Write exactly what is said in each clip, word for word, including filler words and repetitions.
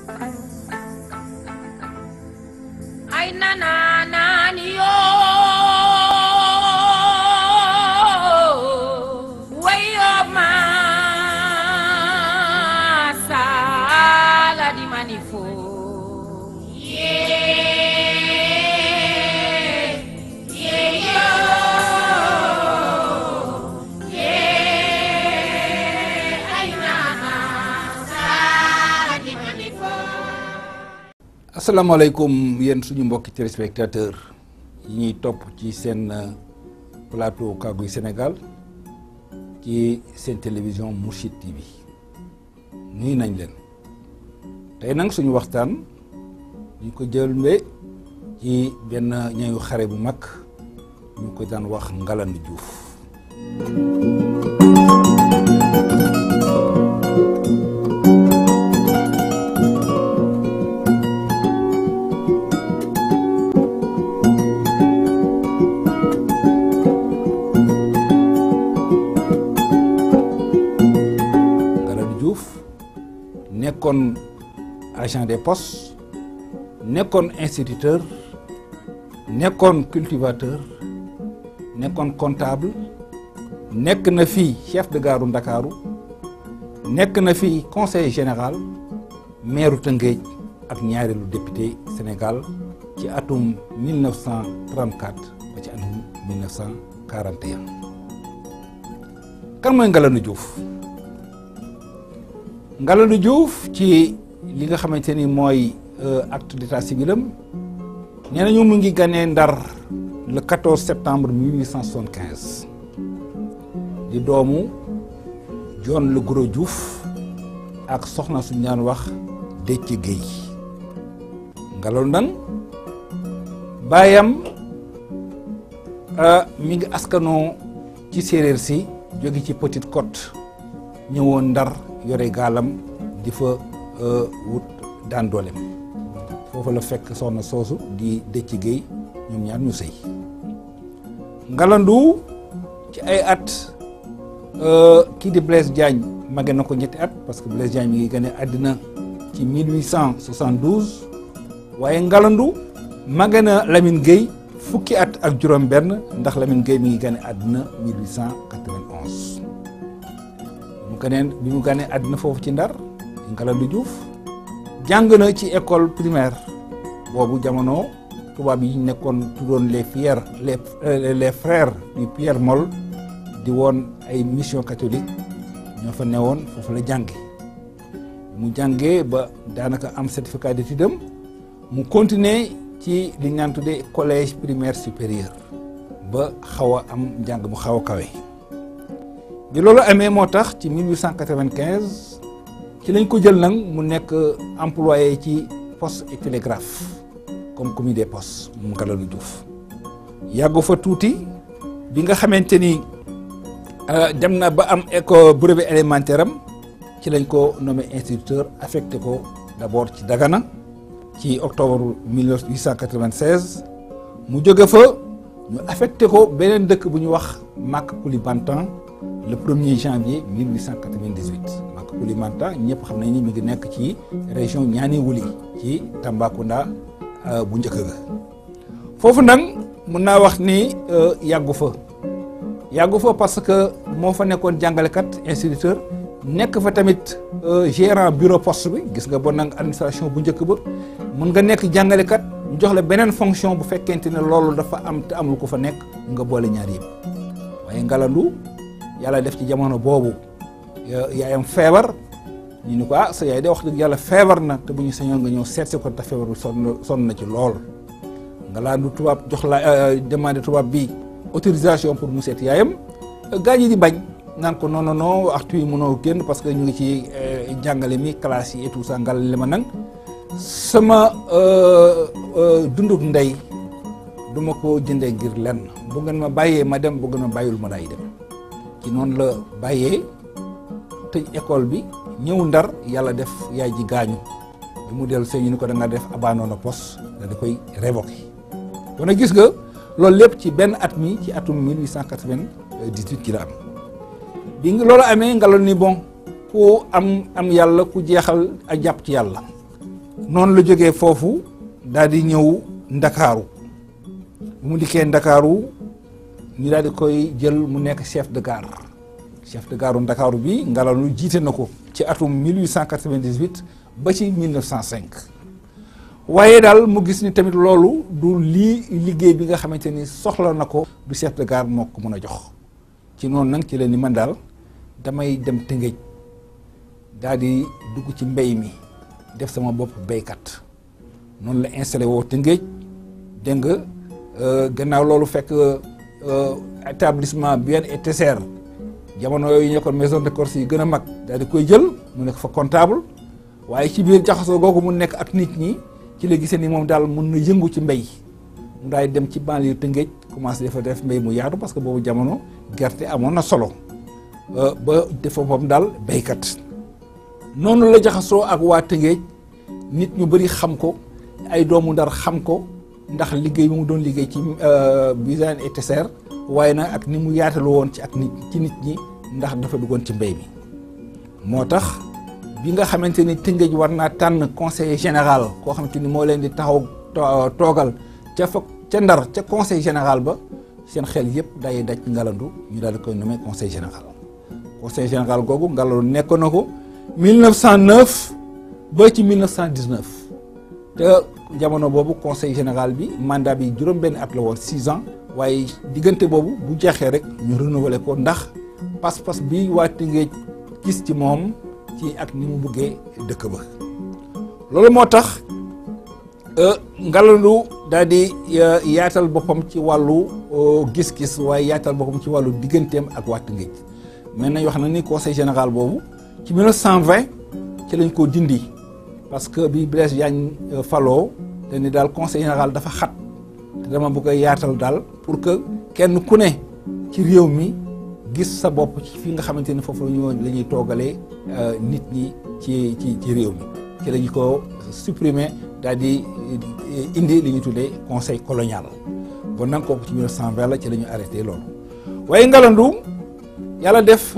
ay nana nani yo wayo ma sala di manifo asalaamaaleykum yéen suñu mbokki téléspectateur yi ñuy topp ci seen plateau Kaaguy Sénégal ci seen télévision Mourchid T V nuyu nañ leen tey nag suñu waxtaan ñu ko jëlmee ci benn ñayu xare bu mag ñu ko daan wax Ngalandou Diouf. nekkoon agent des postes nekkoon instituteur nekkoon cultivateur nekkoon comptable nekk na fi chef de gare Ndakaaru nekk na fi conseiller général maire Tëngéej ak ñaareelu député Sénégal ci atum mille neuf cent trente-quatre ba ci atum mille neuf cent quarante et un. kan mooy Ngalandou Diouf. Ngalandou Diouf ci li nga xamante ni mooy acte d'état civil am nee nañu mu ngi ganee Ndar le quatorze septembre mille huit cent soixante-quinze di doomu John Le Gros Diouf ak soxna suñu daan wax Déthié Guèye. Ngalandou nag baayam mi ngi askanoo ci séeréer si jóge ci Petite Côte ñëwoon Ndar yore gaalam di fa wut daan dooleem foofu la fekk soxna soosu di Déthié Guèye ñoom ñaar ñu sëy. Ngalandou ci ay at kii di Blaise Diagne mage na ko ñetti at parce que Blaise Diagne mi ngi gane àddina ci mille huit cent soixante-douze waaye Ngalandou mage na Lamine Guèye fukki at ak juróom benn ndax Lamine Guèye mi ngi gane àddina mille huit cent quatre-vingt-onze. mu ganeen bi mu ganee àddina foofu ci Ndar Ngalandou Diouf jàng na ci école primaire boobu jamono tubaab yi nekkoon tuddoon les frères les les frères du Pierre Molle di woon ay mission catholique ñoo fa newoon foofu la jànge mu jàngee ba daanaka am certificat d'études am mu continuer ci li ñu naan tuddee collège primaire supérieur ba xaw a am njàng mu xaw a kawe. bi loolu amee moo tax ci mille huit cent quatre-vingt-quinze ci lañ ko jël nag mu nekk employé ci poste et télégraphe comme commis des postes mu Ngalandou Diouf yàggu fa tuuti bi nga xamante ni dem na ba am école brevet élémentaire am ci lañ ko nommé instituteur affecté ko d'abord ci Dagana ci octobre mille huit cent quatre-vingt-seize mu jóge fa ñu affecté ko beneen dëkk bu ñu wax Maka Koulibantang le premier janvier mille huit cent quatre-vingt-dix-huit Maka Koulibantang ñëpp xam nañ ni mi ngi nekk ci région Niani Wuli ci Tambacounda bu njëkk ga foofu nag mun naa wax ni yàggu fa yàggu fa parce que moo fa nekkoon jàngalekat instituteur nekk fa tamit gérant bureau poste bi gis nga bon nag administration bu njëkk ba mun nga nekk jàngalekat ñu jox la beneen fonction bu fekkente ne loolu dafa am te amul ko fa nekk nga boole ñaar yëpp waaye Ngalandou yàlla def ci jamono boobu yaayam feebar ñu ni ko ah sa yaay de wax dëgg yàlla feebar na te bu ñu sañoon nga ñëw seet si ko te feebar bi sonn sonn na ci lool. Ngalandou tubaab jox la demandé tubaab bi autorisation pour mu seet yaayam gaa ñi di bañ naan ko non non non waxtu yi mënoo génn parce que ñu ngi ci jàngale mi classe yi et tout ça ngal li ma nang sama dunduk ndey du ma ko jëndee ngir lenn bu ngeen ma bàyyee ma dem bu ngeen ma bàyyul ma laay dem ci noonu la bàyyee tëj école bi ñëw Ndar yàlla def yaay ji gaañu bi mu dellu see ñu ni ko da nga def abandon poste da di koy révoqué kon nag gis nga loolu lépp ci benn at mi ci atum mille huit cent quatre-vingt-dix-huit ci la am bi loolu amee Ngalandou ni bon ku am am yàlla ku jeexal ak jàpp ci yàlla noonu la jógee foofu daal di ñëw Ndakaaru bu mu dikkee Ndakaaru ñu daal di koy jël mu nekk chef de gare chef de gare u Ndakaaru bi Ngalandou jiite na ko ci atum mille huit cent quatre-vingt-dix-huit ba ci mille neuf cent cinq waaye daal mu gis ni tamit loolu du lii liggéey bi nga xamante ni soxla na ko du chef de gare moo ko mën a jox ci noonu nag ci la ni man daal damay dem Tëngéej daal di dugg ci mbéy mi def sama bopp béykat noonu la installé woo Tëngéej dégg nga gannaaw loolu fekk établissement bien et Tesser jamono yooyu ñu nekkoon maison de commerce yi gën a mag daal di koy jël mu nekk fa comptable waaye ci biir jaxasoo googu mu nekk ak nit ñi ci la gisee ni moom daal mën na yëngu ci mbéy mu daal dem ci banlieue Tëngéej commencé dafa def mbéy mu yaatu parce que boobu jamono gerte amoon na solo ba defa moom daal béykat noonu la jaxasoo ak waa Tëngéej nit ñu bëri xam ko ay doomu Ndar xam ko ndax liggéey bi mu doon liggéey ci Bizane et Tesser waaye nag ak ni mu yaatalu woon ci ak nit ci nit ñi ndax dafa duggoon ci mbéy mi moo tax bi nga xamante ni Tëngéej war naa tànn conseiller général koo xamante ni moo leen di taxaw toogal ca fa ca Ndar ca conseil général ba seen xel yëpp day daj Ngalandou ñu daal di koy nommé conseil général conseil général googu Ngalandou nekkoon na ko mille neuf cent neuf ba ci mille neuf cent dix-neuf te jamono boobu conseil général bi mandat bi juróom-benn at la woon six ans waaye diggante boobu bu jeexee rek ñu renouveler ko ndax pas-pas bi waa Tëngéej gis ci moom ci ak ni mu bëggee dëkk ba loolu moo tax Ngalandou daal di yaatal boppam ci wàllu gis-gis waaye yaatal boppam ci wàllu digganteem ak waa Tëngéej mais nañ wax na ni conseil général boobu ci mille neuf cent vingt ci lañ ko dindi parce que bi Blaise Diagne faloo te ni daal conseil général dafa xat te dama bëgg a yaatal daal pour que kenn ku ne ci réew mi gis sa bopp ci fi nga xamante ni foofu la ñuy toogalee nit ñi ci ci ci réew mi ci la ñu ko supprimer daal di indi li ñu tuddee conseil colonial bon nag kooku ci mille neuf cent vingt la ci la ñu arrêté loolu waaye Ngalandou yàlla def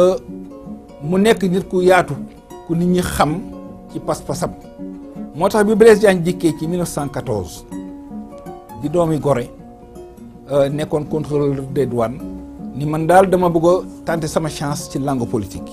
mu nekk nit ku yaatu ku nit ñi xam ci pas-pasam moo tax bi Blaise Diagne dikkee ci mille neuf cent quatorze di doomi Gorée nekkoon contrôleur des douanes ni man daal dama bëgg a tenter sama chance ci langue politique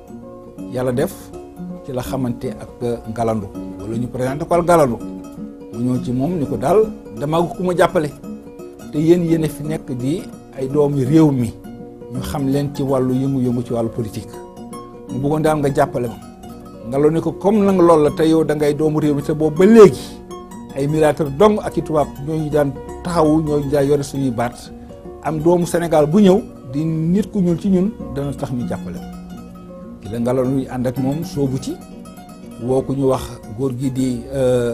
yàlla def ci la xamante ak Ngalandou wala ñu présenté ko al Ngalandou mu ñëw ci moom ni ko daal dama ku ma jàppale te yéen yéen fi nekk di ay doomi réew mi ñu xam leen ci wàllu yëngu-yëngu ci wàllu politique mu bëggoon daal nga jàppale ma Ngalandou ni ko comme nanga loolu la te yow da ngay doomu réew mi te boobu ba léegi ay militaire dong ak i tubaab ñooñu daan taxawu ñooñu daan yore suñuy baat am doomu Sénégal bu ñëw di nit ku ñuul ci ñun dana tax ñu jàppale ki la Ngalandou ànd ak moom soobu ci woo ku ñu wax góor gi di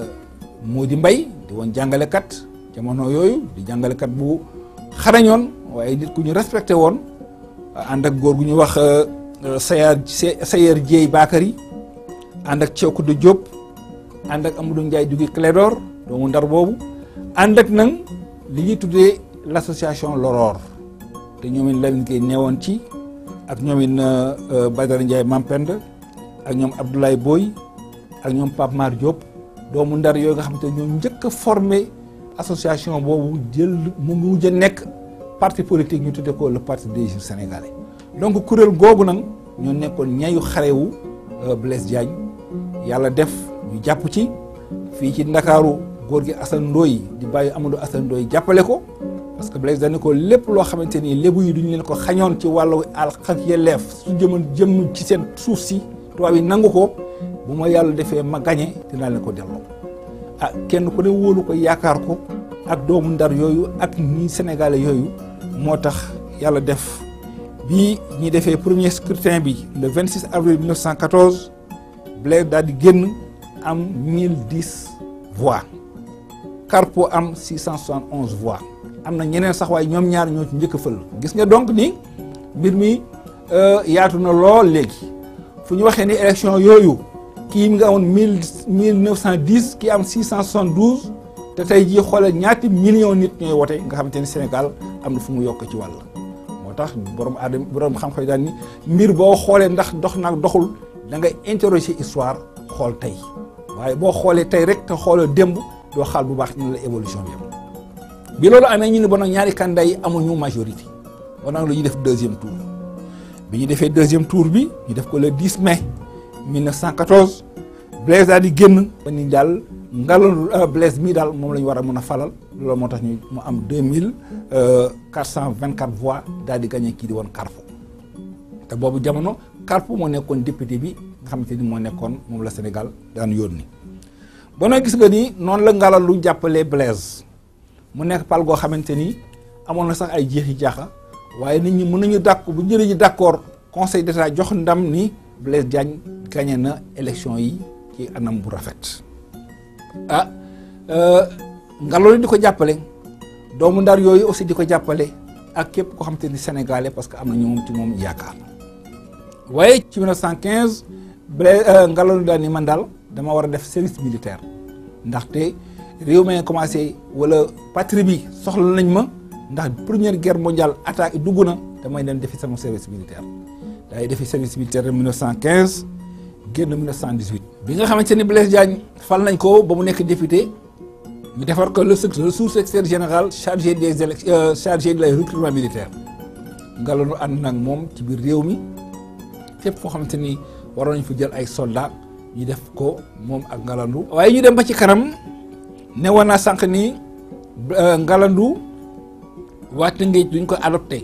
Mody Mbaye di woon jàngalekat jamono yooyu di jàngalekat bu xarañoon waaye nit ku ñu respecté woon ànd ak góor gu ñu wax Sayar Sayar Dieye Bakary ànd ak Ciokou de Diop ànd ak Amadou Ndiaye Dugi Clédor doomu Ndar boobu ànd ak nag li ñuy tuddee l'association L'Aurore te ñoom it Lamine Gueye neewoon ci ak ñoom it Badara Ndiaye Mampend ak ñoom Abdoulaye Boy ak ñoom Pape Mar Diop doomu Ndar yooyu nga xam te ñoom njëkk a formé association boobu jël mu mujj a nekk parti politique ñu tuddee ko le parti des jeunes sénégalais donc kuréel googu nag ñoo nekkoon ñayu xarewu Blaise Diagne yàlla def ñu jàpp ci fii ci Ndakaaru góor gi Assane Ndoye di bàyyi Amadou Assane Ndoye jàppale ko parce que Blaise dañu ko lépp loo xamante ni lébu yi duñu leen ko xañoon ci wàllu àq ak yelleef su jëmoon jëm ci seen suuf si tubaab yi nangu ko bu ma yàlla defee ma gañe dinaa leen ko delloo ah kenn ku ne wóolu ko yaakaar ko ak doomu Ndar yooyu ak ñi sénégalais yooyu moo tax yàlla def bi ñi defee premier scrutin bi le vingt-six avril mille neuf cent quatorze Blaise daal di génn am mille dix voix Carpo am six cent soixante onze voix am na ñeneen sax waaye ñoom ñaar ñoo ci njëkk a fël gis nga donc ni mbir mi yaatu na lool léegi fu ñu waxee ni élection yooyu kii mi nga amoon mille mille neuf cent dix kii am six cent soixante douze te tey jii xoolal ñaati millions nit ñooy wote nga xamante ni Sénégal am na fu mu yokk ci wàll moo tax borom aadama borom xam-xam daan ni mbir boo xoolee ndax dox naag doxul da ngay interroger histoire xool tey waaye boo xoolee tey rek te xoolee démb doo xaal bu baax ni la évolution bi am bi loolu amee ñu ne bon nag ñaari candidat yi amuñu majorité bon nag lu ñuy def deuxième tour bi ñu defee deuxième tour bi ñu def ko le dix mai mille neuf cent quatorze Blaise daal di génn ba ni daal Ngalandou Blaise mii daal moom la ñu war a mën a falal loolu moo tax ñu mu am deux mille quatre cent vingt quatre voix daal di gagné kii di woon Carpou te boobu jamono Carpou moo nekkoon député bi nga xamante ni moo nekkoon moom la Sénégal daan yónni ba noo gis nga ni noonu la Ngalandou jàppalee Blaise mu nekk pal goo xamante ni amoon na sax ay jeexi jaaxa waaye nit ñi mën nañu dàkk bu njëriñ d'accord conseil d'état jox ndam ni Blaise Diagne gagné na élection yi ci anam bu rafet ah Ngalandou di ko jàppale doomu ndar yooyu aussi di ko jàppale ak képp koo xamante ni sénégalais parce que am na ñu moom ci moom yaakaar waaye ci mille neuf cent quinze Blaise Ngalandou daal ni man daal dama war a def service militaire ndaxte réew mi commencé wala patrie bi soxla nañ ma ndax première guerre mondiale attaque dugg na damay dem defi sama service militaire daay defi service militaire de mille neuf cent quinze génn mille neuf cent dix-huit bi nga xamante ni Blaise Diagne fal nañ ko ba mu nekk député ñu defar ko le sous-secrétaire général chargé des élections chargé de la recrutement militaire Ngalandou ànd nag moom ci biir réew mi fépp foo xamante ni waroon nañ fa jël ay soldats ñu def ko moom ak Ngalandou waaye ñu dem ba ci kanam ne woon naa sànq ni Ngalandou waa Tëngéej duñ ko adopté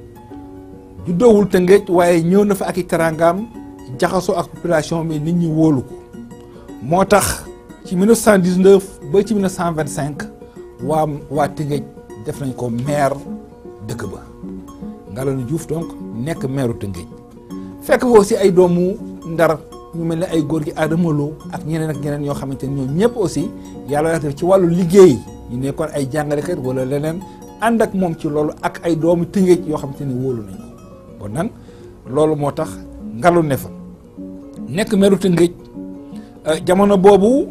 juddoowul Tëngéej waaye ñëw na fa ak i teraangaam jaxasoo ak population bi nit ñi wóolu ko moo tax ci mille neuf cent dix-neuf ba ci mille neuf cent vingt-cinq waa waa Tëngéej def nañ ko maire dëkk ba Ngalandou Diouf donc nekk maire Tëngéej fekk ko aussi ay doomu Ndar ñu mel ne ay góor gi Adama Lo ak ñeneen ak ñeneen ñoo xamante ni ñoom ñëpp aussi yàlla def ci wàllu liggéey ñu nekkoon ay jàngalekat wala leneen ànd ak moom ci loolu ak ay doomu Tëngéej yoo xamante ni wóolu nañ ko bon nag loolu moo tax Ngalandou ne fa nekk meeru Tëngéej jamono boobu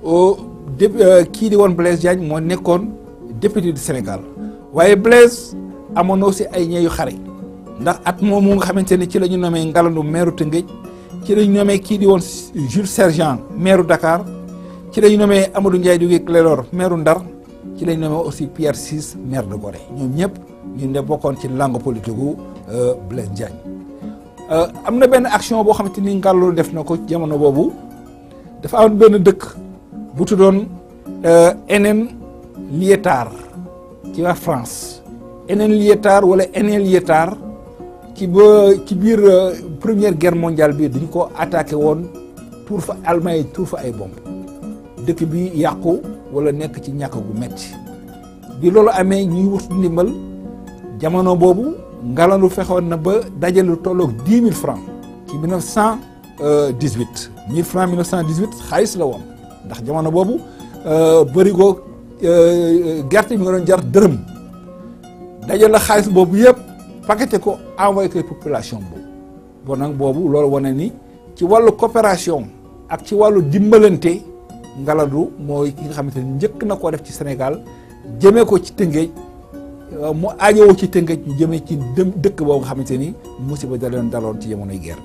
kii di woon Blaise Diagne moo nekkoon député du Sénégal waaye Blaise amoon na aussi ay ñeeyu xare ndax at moom mu nga xamante ni ci la ñu nommé Ngalandou meeru Tëngéej ci la ñu nommé kii di woon Jules Sergent meeru Dakar ci la ñu nommé Amadou Ndiaye Duguay Clédor meeru Ndar ci la ñu nommé aussi Pierre Ciss maire de Gorée ñoom ñëpp ñu ne bokkoon ci langue politique gu Blaise Diagne am na benn action boo xamante ni Ngalandou def na ko jamono boobu dafa am benn dëkk bu tuddoon Hénin Liétard ci waa France Hénin Liétard wala Hénin Liétard ci ba ci biir première guerre mondiale bi dañu ko attaqué woon tuur fa Allemagne yi tuur fa ay bomb dëkk bi yàqu wala nekk ci ñàkk gu metti bi loolu amee ñuy wut ndimbal jamono boobu Ngalandou fexoon na ba dajale lu tolloog dix mille francs ci mille neuf cent dix-huit mille francs mille neuf cent dix-huit xaalis la woon ndax jamono boobu bërigo gerte bi nga doon jar dërëm dajale xaalis boobu yëpp paqueté ko envoyé ko population boobu bon nag boobu loolu wane ni ci wàllu coopération ak ci wàllu dimbalante Ngalandou mooy ki nga xamante ni njëkk na koo def ci Sénégal jëmee ko ci Tëngéej mu aajowoo ci Tëngéej ñu jëmee ci dëkk boobu nga xamante ni musiba da leen daloon ci jamonoy guerre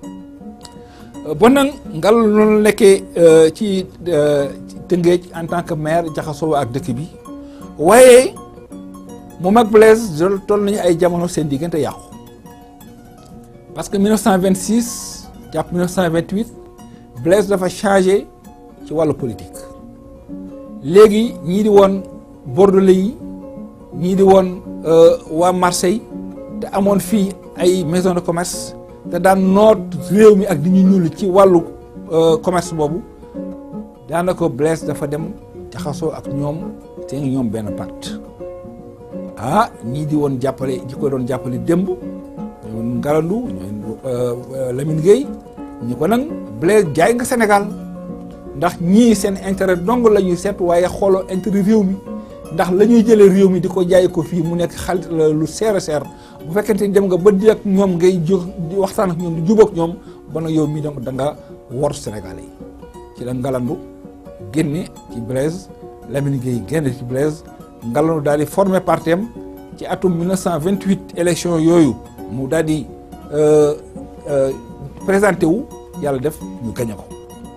bi bon nag Ngalandou noonu nekkee ci Tëngéej en tant que maire jaxasoo ak dëkk bi waaye moom ak Blaise toll nañu ay jamono seen diggante yàqu parce que mille neuf cent vingt-six jàpp mille neuf cent vingt-huit Blaise dafa changé ci wàllu politique léegi ñii di woon Bordelais yi ñii di woon waa Marseille te amoon fii ay maison de commerce te daan noot réew mi ak di ñu ñuul ci wàllu commerce boobu daanaka Blaise dafa dem jaxasoo ak ñoom te ñoom benn pacte ah ñii di woon jàppale ñi ko doon jàppale démb ñoom Ngalandou ñoom Lamine Gueye ñu ko nag Blaise jaay nga Sénégal ndax ñii seen intérêt dong la ñuy seet waaye xooloo intérêt réew mi ndax la ñuy jëlee réew mi di ko jaay ko fii mu nekk xaalis lu seer a seer bu fekkente ni dem nga ba di ak ñoom ngay jóg di waxtaan ak ñoom di jubóog ñoom ba nag yow mii donc da nga wor Sénégalais yi ci la Ngalandou génne ci Blaise Lamine Gueye génne ci Blaise Ngalandou daal di formé parti am ci atum mille neuf cent vingt-huit élection yooyu mu daal di présenté wu yàlla def ñu gañe ko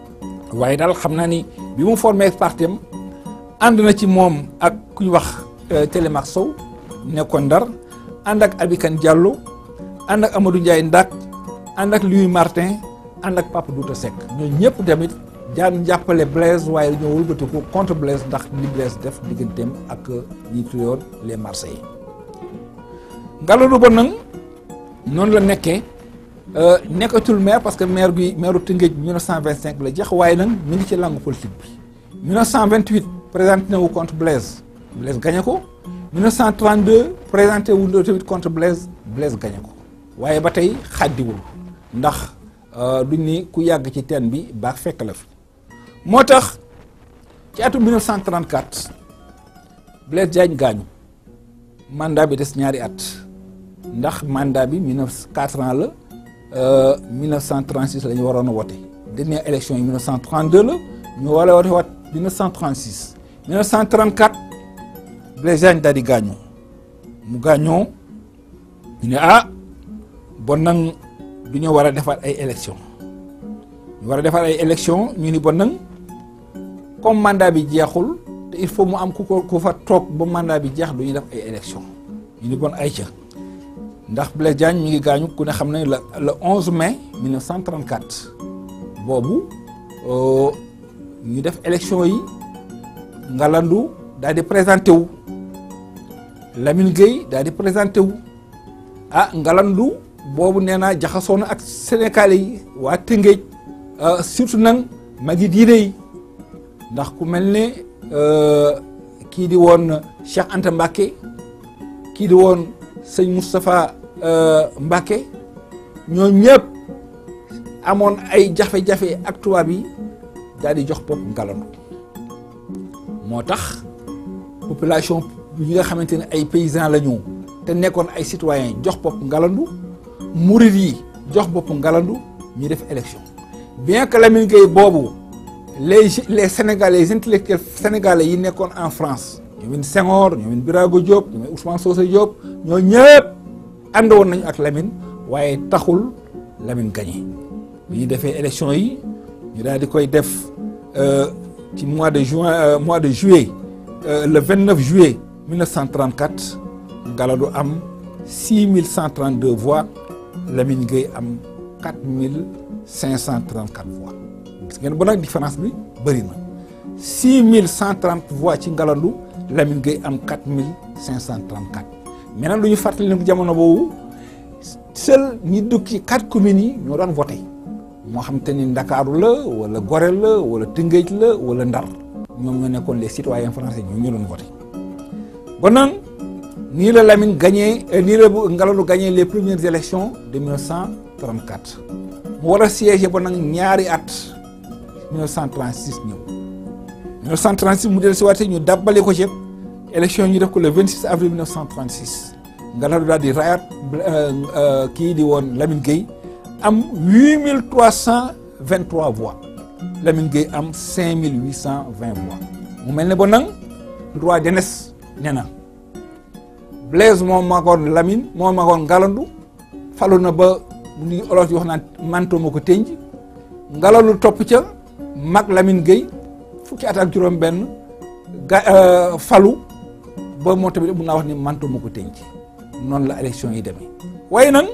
waaye daal xam naa ni bi mu formé partem ànd na ci moom ak ku ñu wax Télémaque Sow nekkoon Ndar ànd ak Abikan Diallo ànd ak Amadou Ndiaye Ndak ànd ak Louis Martin ànd ak Papa Douta Seck ñooñu ñëpp tamit jaan jàppale Blaise waaye dañoo wëlbatiku contre Blaise ndax li Blaise def digganteem ak ñi tuddoon les Marseillais. Ngalandou ba nag noonu la nekkee nekkatul maire parce que maire bi maire Tëngéej mille neuf cent vingt-cinq la jeex waaye nag mi ngi ci langue politique bi. mille neuf cent vingt-huit présenté na wu contre Blaise Blaise gagné ko mille neuf cent trente-deux présenté wu tamit contre Blaise Blaise gagné ko waaye ba tey xàddiwul ndax duñ ni ku yàgg ci teen bi baax fekk la fi. moo tax ci atum mille neuf cent trente-quatre Blaise Diagne gaañu mandat bi des ñaari at ndax mandat bi mille neuf quatre ans la mille neuf cent trente-six la ñu waroon a wote dernière élection yi mille neuf cent trente-deux la ñu war a wote waat mille neuf cent trente-six mille neuf cent trente-quatre Blaise Diagne daal di gaañoo mu gaañoo ñu ne ah bon nag du ñu war a defaat ay élection ñu war a defaat ay élection ñu ni bon nag comme mandat bi jeexul te il faut mu am ku ko ku fa toog ba mandat bi jeex du ñu def ay élection ñu ni bon ay ca ndax Blaise Diagne mi ngi gaañu ku ne xam ne le le onze mai mille neuf cent trente-quatre boobu ñu def élection yi Ngalandou daal di présenté wu Lamine Gueye daal di présenté wu ah Ngalandou boobu nee naa jaxasoo na ak Sénégalais yi waa Tëngéej surtout nag magi diine yi ndax ku mel ne kii di woon Cheikh Anta Mbacké kii di woon sëñ Moustapha Mbacké ñoo ñëpp amoon ay jafe-jafe ak tubaab yi daal di jox bopp Ngalandou moo tax population yi nga xamante ne ay paysans la ñu te nekkoon ay citoyens jox bopp Ngalandou murid yi jox bopp Ngalandou ñu def élection bien que Lamine Gueye boobu les les sénégalais les intellectuels sénégalais yi nekkoon en France ñoom Senghor ñoom Birago Diop ñoom Ousmane Socé Diop ñoo ñëpp àndoon nañu ak Lamine waaye taxul Lamine gagné bi ñu defee élection yi ñu daal di koy def ci mois de juin mois de juillet le vingt-neuf juillet mille neuf cent trente-quatre Ngalandou am six mille cent trente-deux voix Lamine Gueye am quatre mille cinq cent trente-quatre voix gis ngeen ba nag différence bi bëri na six mille cent trente voix ci Ngalandou Lamine Gueye am quatre mille cinq cent trente-quatre mais nag lu ñu fàttali ne jamono boobu seul ñi dëkk ci quatre communes yi ñoo daan voté moo xam te ni Ndakaaru la wala Gorée la wala Tëngéej la wala Ndar ñoom ñoo nekkoon les citoyens français ñoom ñoo doon voté ba nag nii la Lamine gagné nii la Ngalandou gagné les premières élections de mille neuf cent trente-quatre mu war a siégé ba nag ñaari at mille neuf cent trente-six ñëw mille neuf cent trente-six mu del si waate ñu dabbale ko ci élection ñu def ko le vingt-six avril mille neuf cent trente-six Ngalandou daal di rayaat kii di woon Lamine Gueye am huit mille trois cent vingt-trois voix Lamine Gueye am cinq mille huit cent vingt voix mu mel ne ba nag droit d'aînesse nee na Blaise moom magoon Lamine moom magoon Ngalandou falu na ba ni olof yi wax naan manto ma ko tënj Ngalandou topp ca mag Lamine Gueye fukki at ak juróom benn ga falu ba moo tamit mun naa wax ni manto ma ko tënj noonu la élection yi demee waaye nag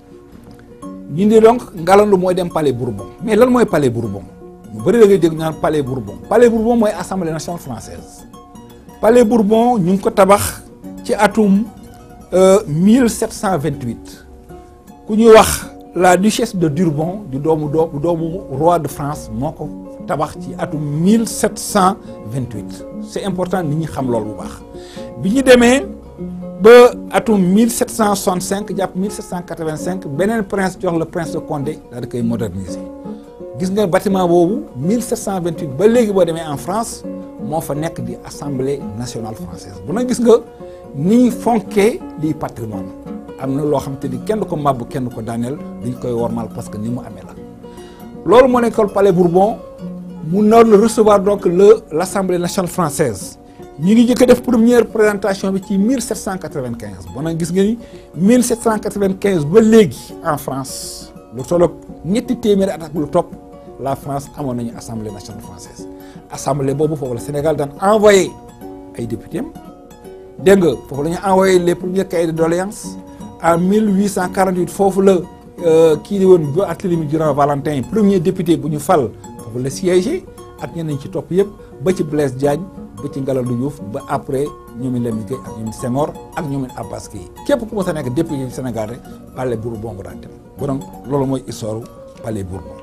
ñu ndi donc Ngalandou mooy dem palais Bourbon mais lan mooy palais Bourbon ñu bëri da ngay dégg ñu naan palais Bourbon palais Bourbon mooy assemblée nationale française palais Bourbon ñu ngi ko tabax ci atum mille sept cent vingt-huit ku ñuy wax la duchesse de Bourbon di doomu doo doomu roi de France moo ko tabax ci atum mille sept cent vingt-huit c'est important nit ñi xam loolu bu baax bi ñu demee ba atum mille sept cent soixante-cinq jàpp mille sept cent quatre-vingt-cinq beneen prince jox le prince de Condé daal di koy moderniser gis nga bâtiment boobu mille sept cent vingt-huit ba léegi boo demee en France moo fa nekk di assemblée nationale française bu na gis nga ni fonkee lii patrimoine am na loo xam te ni kenn du ko màbb kenn du ko daaneel dañ koy wormal parce que ni mu amee la loolu moo nekkoon palais Bourbon mu nar le recevoir donc le l'assemblée nationale française ñu ngi jëkk def première présentation bi ci mille sept cent quatre-vingt-quinze bon nag gis nga ni mille sept cent quatre-vingt-quinze ba léegi en France lu tolloog ñetti téeméeri at ak lu topp la France amoon nañu assemblée nationale française assemblée boobu foofu la Sénégal daan envoyé ay députés am dégg nga foofu la ñu envoyé les premiers cahiers de doléances en mille huit cent quarante-huit foofu la kii di woon Barthélemy Durand Valentin premier député bu ñu fal foofu la siégé ak ñeneen ci topp yëpp ba ci Blaise Diagne ba ci Ngalandou Diouf ba après ñoomi Lamine Gueye ak ñoomi Senghor ak ñoomi Abbas Gueye képp ku ma sa nekk député ci Sénégal rek palais Bourbon bu daan dem bon loolu mooy histoire palais Bourbon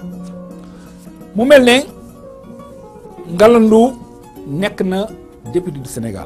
mu mel ne Ngalandou nekk na député du Sénégal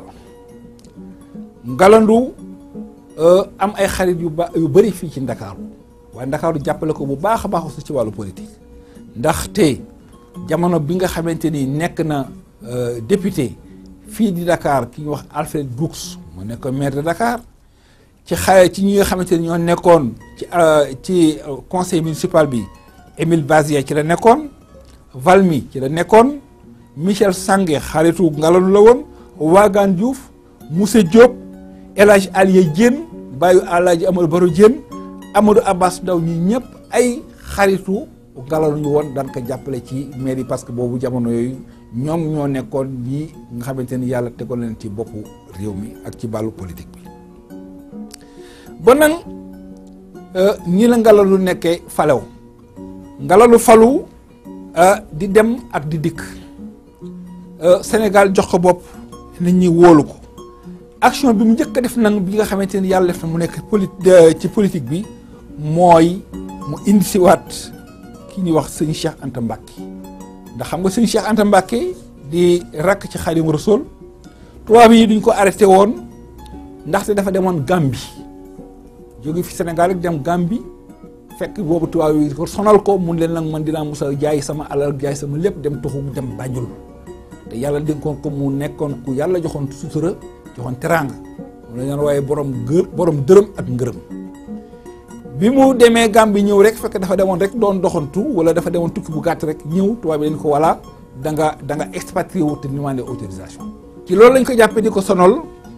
Ngalandou am ay xarit yu ba yu bëri fii ci Ndakaaru waaye Ndakaaru jàppale ko bu baax a baax aussi ci wàllu politique ndaxte jamono bi nga xamante ni nekk na député fii di Dakar ki ñuy wax Alfred Brooks moo nekkoon maire de Dakar ci xale ci ñi nga xamante ni ñoo nekkoon ci ci conseil municipal bi Émile Bazier ci la nekkoon Valmy ci la nekkoon Michel Sangue xaritu Ngalandou la woon Wagan Diouf Moussa Diop El Hadj Alié Diène bàyyi Alaaji Amadou Baro Diène Amadou Abbas Ndaw ñi ñëpp ay xaritu Ngalandou ñu woon daan ko jàppale ci mairie parce que boobu jamono yooyu ñoom ñoo nekkoon ñi nga xamante ni yàlla tegoon leen ci boppu réew mi ak ci bàllu politique bi ba nag ñii la Ngalandou nekkee falew Ngalandou falu di dem ak di dikk Sénégal jox ko bopp nit ñi wóolu ko action bi mu njëkk a def nag bi nga xamante ni yàlla def na mu nekk poli ci politique bi mooy mu indi si waat ki ñuy wax sëñ Cheikh Anta Mbacké ndax xam nga sëñ Cheikh Anta Mbacké di rakk ci Xaadimu Rasuul tubaab yi duñ ko arrêté woon ndaxte dafa demoon Gambie jóge fi Sénégal rek dem Gambie fekk boobu tubaab yi ko sonal ko mun leen nag man dinaa musa jaay sama alal jaay sama lépp dem tuxu dem Banjul te yàlla dénkoon ko mu nekkoon ku yàlla joxoon sutura joxoon teraanga moom la ñu waaye borom gër borom dërëm ak ngërëm bi mu demee Gambie ñëw rek fekk dafa demoon rek doon doxantu wala dafa demoon tukki bu gàtt rek ñëw tubaab bi dañ ko walla da nga da nga expatrié wu te demandé autorisation. ci loolu lañ ko jàppee di ko sonal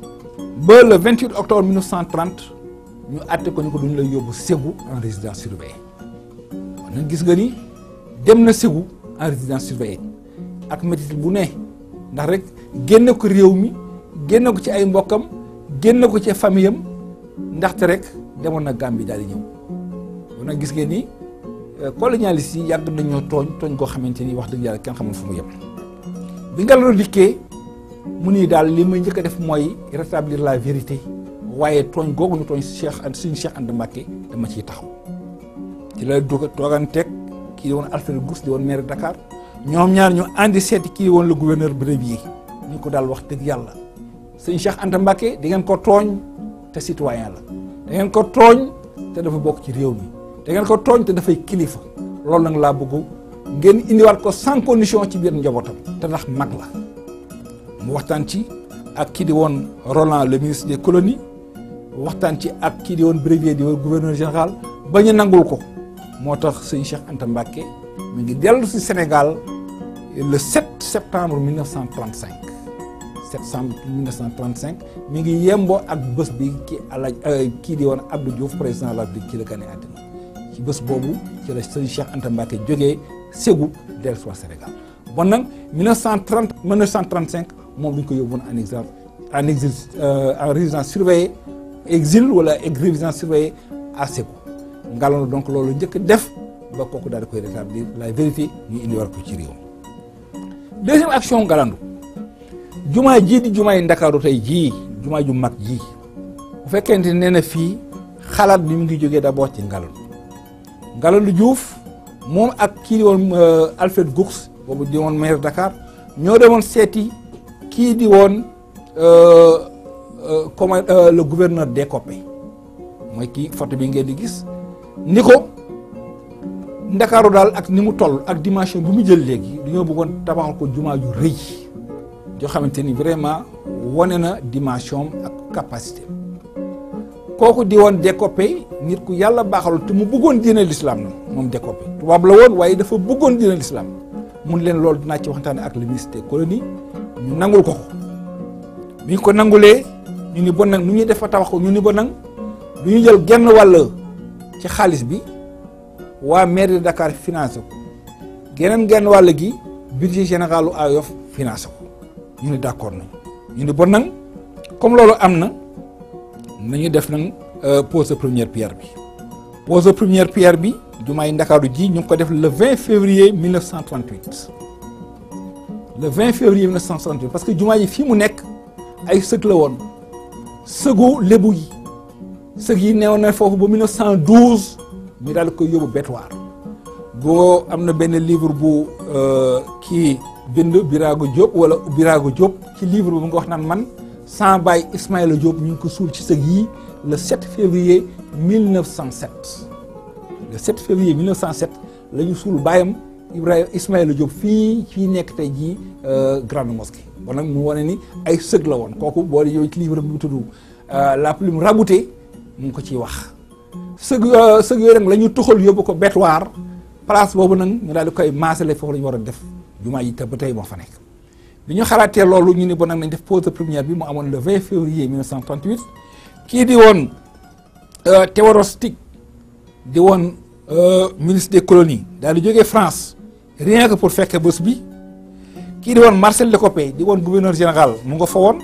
ba le vingt-huit octobre mille neuf cent trente ñu àtte ko ñu ko duñu lay yóbbu Ségou en résidence surveillée kon nag gis nga ni dem na Ségou en résidence surveillée ak métit bu ne ndax rek génne ko réew mi génne ko ci ay mbokkam génne ko ci famille am ndaxte rek demoon na Gambie daal di ñëw kon nag gis ngeen ni colonialiste yi yàgg nañoo tooñ tooñ koo xamante ni wax dëgg yàlla kenn xamul fu mu yem bi Ngalandou dikkee mu ni daal li may njëkk a def mooy rétablir la vérité waaye tooñ googu ñu tooñ Cheikh suñu Cheikh Anta Mbacké dama ciy taxaw ci la dugg tooganteeg kii di woon Alfred Gous di woon maire de Dakar ñoom ñaar ñu àndi seeti kii woon le gouverneur Brévier ñu ko daal wax dëgg yàlla sëñ Cheikh Anta Mbacké di ngeen ko tooñ te citoyen la da ngeen ko tooñ te dafa bokk ci réew mi da ngeen ko tooñ te dafay kilifa loolu nag laa bëgg ngeen indiwaat ko sans condition ci biir njabootam te ndax mag la mu waxtaan ci ak kii di woon Roland le ministre des colonies waxtaan ci ak kii di woon Brévier di woon gouverneur général ba ñu nangul ko moo tax sëñ Cheikh Anta Mbacké mi ngi dellu si Sénégal le sept septembre mille neuf cent trente-cinq sept septembre mille neuf cent trente-cinq mi ngi yemboo ak bés bi ki alaaj kii di woon Abdou Diouf président de la République ci la gane àddina ci bés boobu ci la sëñ Cheikh Anta Mbacké jógee Ségou dellu si Sénégal bon nag mille neuf cent trente mille neuf cent trente-cinq moom duñ ko yóbbuwoon en exil en exil en résidence surveillée exil wala résidence surveillée à Ségou Ngalandou donc loolu njëkk def ba kooku daal di koy rétablir la vérité ñu indi war ko ci réew deuxième action Ngalandou jumaa jii di jumaay Ndakaaru tey jii jumaa ju mag jii bu fekkente nee na fii xalaat bi mu ngi jógee d'abord ci Ngalandou Ngalandou Diouf moom ak kii di woon Alfred Gous boobu di woon maire Dakar ñoo demoon seeti kii di woon comment le gouverneur Décopé mooy kii photo bi ngeen di gis ni ko Ndakaaru daal ak ni mu toll ak dimension bi mu jël léegi dañoo bëggoon tabaxal ko jumaa ju rëy joo xamante ni vraiment wane na dimension ak capacité kooku di woon Décopé nit ku yàlla baaxal te mu bëggoon diine l'islam na moom Décopé tubaab la woon waaye dafa bëggoon diine l'islam mun leen loolu dinaa ci waxtaane ak le ministre des colonies ñu nangul ko ko bi ñu ko nangulee ñu ni bon nag nu ñuy def fa tabax ko ñu ni bon nag du ñu jël genn wàll ci xaalis bi waa mairie de Dakar financé ko geneen genn wàll gi budget général u A O F financé ko ñu ne d'accord nañ ñu ne bon nag comme loolu am na nañu def nag pose de première pierre bi pose de première pierre bi jumaay Ndakaaru ji ñu ngi ko def le vingt février mille neuf cent trente-huit le vingt février mille neuf cent trente-huit parce que jumaa ji fii mu nekk ay sëg la woon sëgu lébu yi sëg yi neewoon na foofu ba mille neuf cent douze ñu daal di koy yóbbu bétoir boo am na benn livre bu kii bind Birago Diop wala Birago Diop ci livre bu nga wax naan man sans baay Ismaïla Diop ñu ngi ko suul ci sëg yi le sept février mille neuf cent sept le sept février mille neuf cent sept la ñu suul baayam Ibrahima Ismaïla Diop fii fii nekk tey jii grande mosquée bon nag mu wane ni ay sëg la woon kooku boo yow ci livre bi mu tudd la plume raboutée mu ngi ko ciy wax sëg sëg yooyu nag la ñu tuxal yóbbu ko bétoir place boobu nag ñu daal di koy maasale foofu la ñu war a def jumaa yi te ba tey moo fa nekk bi ñu xalaatee loolu ñu ni bon nag nañ def pose de première bi mu amoon le vingt février mille neuf cent trente-huit kii di woon Théophile Stick di woon ministre des colonies daal di jógee France rien que pour fekke bés bi kii di woon Marcel Lecopé di woon gouverneur général mu nga fa woon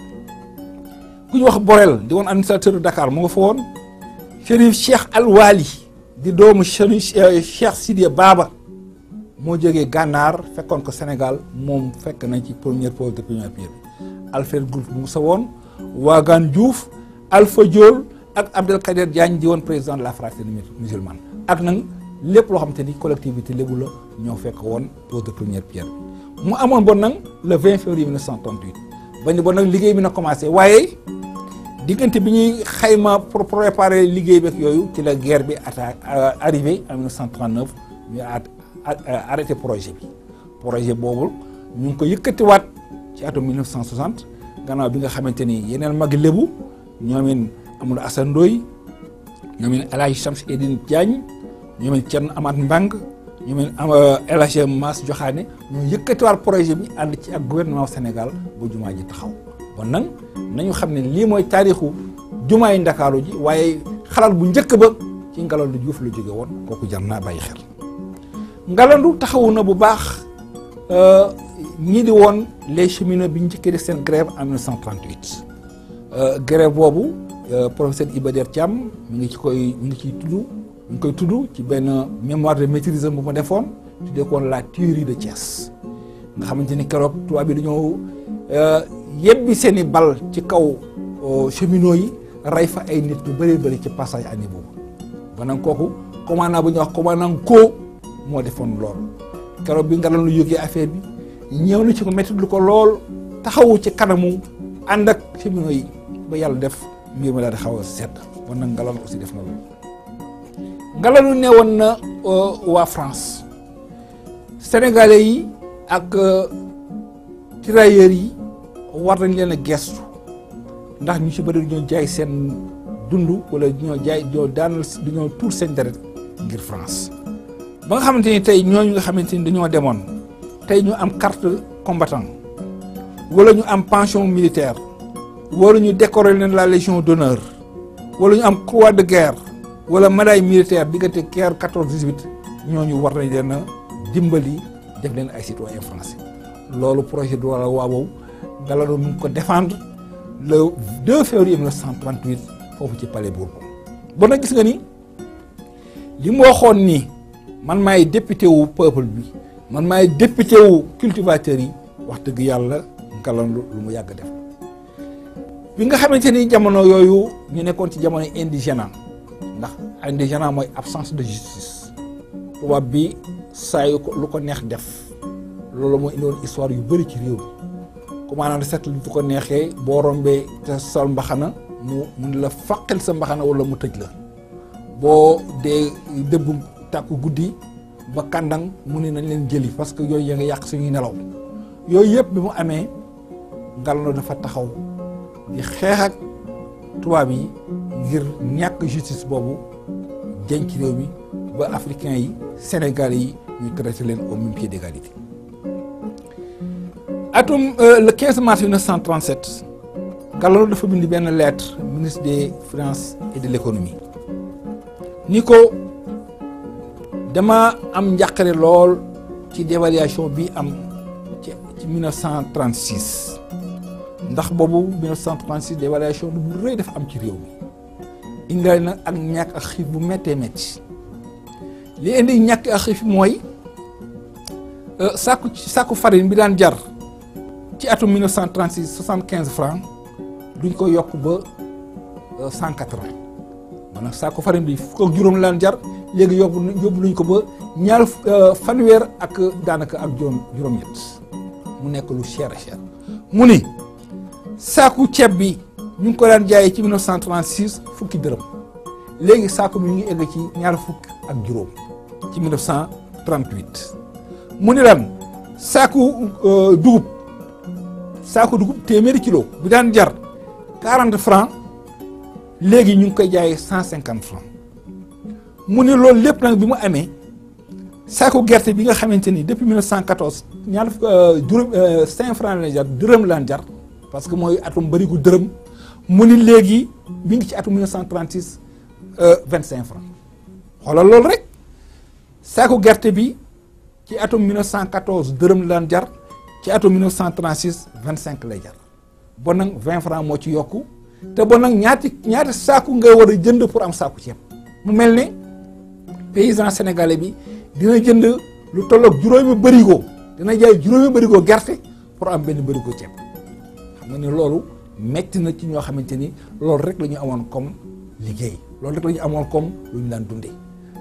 ku ñu wax Borel di woon administrateur de Dakar mu nga fa woon Chérif Cheikh Al Wali di doomu Chérif Cheikh Sidiya Baba moo jógee Gànnaar fekkoon ko Sénégal moom fekk nañ ci première pose de première pierre bi Alfred Gould mu sa woon Waagaan Diouf Alpha Diol ak Abdelkader Diagne di woon président de la fraternité musulmane ak nag lépp loo xamante ni collectivité lébu la ñoo fekk woon pose de première pierre bi mu amoon bon nag le vingt février mille neuf cent trente-huit ba ni bon nag liggéey bi na commencé waaye diggante bi ñuy xayma pour préparer liggéey beeg yooyu ci la guerre bi atta arrivé en mille neuf cent trente-neuf ñu arrêté projet bi projet boobu ñu ngi ko yëkkatiwaat ci atum mille neuf cent soixante gannaaw bi nga xamante ni yeneen mag lébu ñoomin amul Assane Ndoye ñoomin El Hadj Chams Edine Diagne ñoomin Thierno Amath Mbang ñoomin El Hadj Mass Joxaane ñoo yëkkatiwaat projet bi ànd ci ak gouvernement Sénégal bu jumaa ji taxaw bon nag nañu xam ne lii mooy taarixu jumaay Ndakaaru ji waaye xalaat bu njëkk ba ci Ngalandou Diouf la jóge woon kooku jar naa bàyyi xel Ngalandou taxawu na bu baax ñii di woon les cheminots bi ñu njëkkee def seen grève en mille neuf cent trente-huit grève boobu professeur Iba Der Thiam mi ngi ci koy mi ngi ciy tudd mi ngi koy tudd ci benn mémoire de maîtrise bu ma defoon tuddee ko la tuerie de Thiès nga xamante ni keroog tubaab bi dañoo yebbi seen i bal ci kaw cheminots yi rey fa ay nit ñu bëree bëri ci passage année boobu ba nag kooku commandant bu ñuy wax commandant ko moo defoon lool keroog bi Ngalandou lu yógee affaire bi ñëw na ci ko métti lu ko lool taxawu ci kanamu ànd ak cheminots yi ba yàlla def mbir ma daal di xaw a sedd kon nag Ngalandou aussi def na loolu Ngalandou ne woon na waa France sénégalais yi ak tirailleurs yi war nañ leen a gestu ndax ñu ci bëri ñoo jaay seen dund wala ñoo jaay ñoo daanal dañoo tuur seen deret ngir France ba nga xamante ni tey ñooñu nga xamante ni dañoo demoon tey ñu am carte combattant wala ñu am pension militaire wala ñu décorer leen la légion d'honneur wala ñu am croix de guerre wala médaille militaire diggante guerre quatorze dix-huit ñooñu war nañ leen a dimbali def leen ay citoyens français loolu projet de loi boobu Ngalandou mu ngi ko défendre le deux février mille neuf cent trente-huit foofu ci palais Bourbon bon nag gis nga ni li mu waxoon ni man maay député wu peuple bi man maay député wu cultivateurs yi wax dëgg yàlla Ngalandou lu mu yàgg def bi nga xamante ni jamono yooyu ñu nekkoon ci jamono indigénat ndax indigénat mooy absence de justice tubaab bi saa yu ko lu ko neex def loolu moo indiwoon histoire yu bëri ci réew mi commandant de cercle bu ko neexee boo rombee te sol mbaxana mu mun la faqel sa mbaxana wala mu tëj la boo dee dëbb tàkku guddi ba kàndang mu ne nañ leen jëli parce que yooyu ya nga yàq suñuy nelaw yooyu yëpp bi mu amee Ngalandou dafa taxaw di xeex ak tubaab yi ngir ñàkk justice boobu denc réew mi ba africains yi sénégalais yi ñu traité leen au même pied d'égalité atum le quinze mars mille neuf cent trente-sept Ngalandou dafa bind benn lettre ministre des finances et de l'économie ni ko dama am njàqare lool ci dévaluation bi am ci ci mille neuf cent trente-six ndax boobu mille neuf cent trente-six dévaluation bu rëy dafa am ci réew mi indaale nag ak ñàkk ak xiif bu méttee métti li indi ñàkk ak xiif mooy sàkku sàkku farine bi daan jar ci atum mille neuf cent trente-six soixante-quinze francs duñ ko yokk ba cent quatre-vingts maanaam sàkku farine bi fukk ak juróom la daan jar léegi yóbbu yóbbu luñ ko ba ñaar fanweer ak daanaka ak juróom juróom-ñett mu nekk lu cher cher mu ni saaku ceeb bi ñu ngi ko daan jaayee ci mille neuf cent trente-six fukki dërëm léegi saaku bi ñu ngi egg ci ñaar fukk ak juróom ci mille neuf cent trente-huit mu ni lan saaku dugub saaku dugub téeméeri kilo bu daan jar quarante francs léegi ñu ngi koy jaayee cent cinquante francs mu ni loolu lépp nag bi mu amee saaku gerte bi nga xamante ni depuis mille neuf cent quatorze ñaar juróom cinq francs la jar dërëm laan jar parce que mooy atum barigu dërëm mu ni léegi mi ngi ci atum mille neuf cent trente-six vingt-cinq francs xoolal loolu rek saaku gerte bi ci atum mille neuf cent quatorze dërëm laan jar ci atum mille neuf cent trente-six vingt-cinq lay jar bon nag vingt francs moo ci yokku te bon nag ñaati ñaati saaku ngay war a jënd pour am saaku ceeb mu mel ne paysan sénégalais bi dina jënd lu tolloog juróomi bërigo dina jaay juróomi bërigo gerte pour am benn bërigo ceeb xam nga ni loolu metti na ci ñoo xamante ni loolu rek la ñu amoon comme liggéey loolu rek la ñu amoon comme lu ñu daan dundee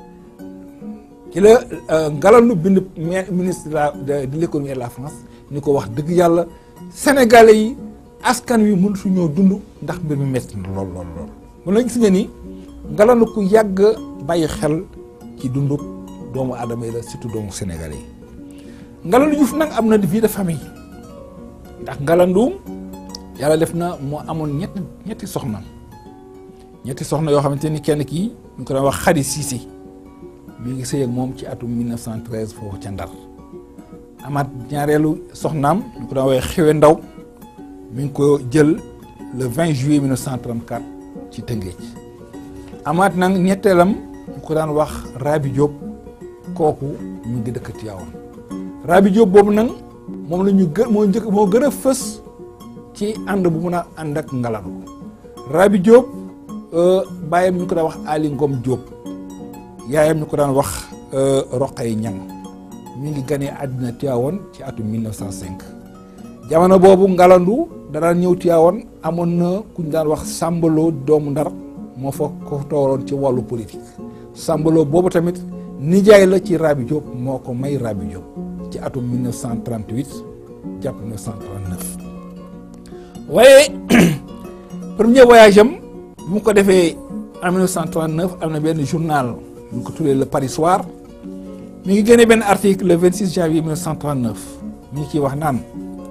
ci la Ngalandou bind ministre de la de l'économie et de la France ni ko wax dëgg yàlla sénégalais yi askan wi mënut su ñoo dund ndax mbir mi metti na lool lool lool. mun na gis nga ni Ngalandou ku yàgg bàyyi xel ci dundu doomu aadama yi la surtout doomu sénégalais yi Ngalandou Diouf nag am na vie de famille ndax Ngalandou yàlla def na moo amoon ñetti ñetti soxna ñetti soxna yoo xamante ni kenn kii ñu ko doon wax Khady Cissé mi ngi sëy ak moom ci atum mille neuf cent treize foofu ca Ndar amaat ñaareelu soxnaam ñu ko doon wax Xewe Ndaw mi ngi ko jël le vingt juillet mille neuf cent trente-quatre ci Tëngéej amaat nag ñetteelam ñu ko daan wax Rabi Diop kooku ñu ngi dëkk Tivaouane Rabi Diop boobu nag moom la ñu gën moo njëkk moo gën a fës ci ànd bu mun a ànd ak Ngalandou Rabi Diop baayam ñu ko daan wax Ali Ngom Diop yaayam ñu ko daan wax Roqay Ñang mi ngi ganee àddina Tivaouane ci atum mille neuf cent cinq jamono boobu Ngalandou danaan ñëw Tivaouane amoon na ku ñu daan wax Sambalo doomu Ndar moo fa ko tooroon ci wàllu politique Sambalo boobu tamit nijaay la ci Rabi Diop moo ko may Rabi Diop ci atum mille neuf cent trente-huit jàpp mille neuf cent trente-neuf waaye premier voyage am bu mu ko defee en mille neuf cent trente-neuf am na benn journal ñu ko tuddee le Paris Soir mi ngi génne benn article le vingt-six janvier mille neuf cent trente-neuf mi ngi ciy wax naan